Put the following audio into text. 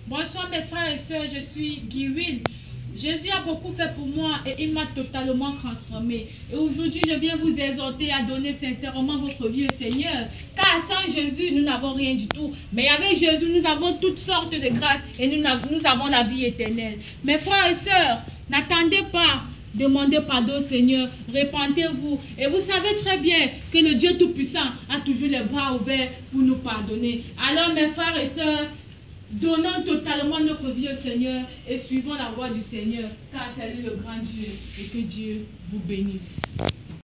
Bonsoir mes frères et sœurs, je suis Guiwil. Jésus a beaucoup fait pour moi et il m'a totalement transformé. Et aujourd'hui, je viens vous exhorter à donner sincèrement votre vie au Seigneur. Car sans Jésus, nous n'avons rien du tout. Mais avec Jésus, nous avons toutes sortes de grâces et nous avons la vie éternelle. Mes frères et sœurs, n'attendez pas. Demandez pardon au Seigneur, répentez-vous. Et vous savez très bien que le Dieu Tout-Puissant a toujours les bras ouverts pour nous pardonner. Alors mes frères et sœurs, donnons totalement notre vie au Seigneur et suivons la voie du Seigneur, car c'est lui le grand Dieu et que Dieu vous bénisse.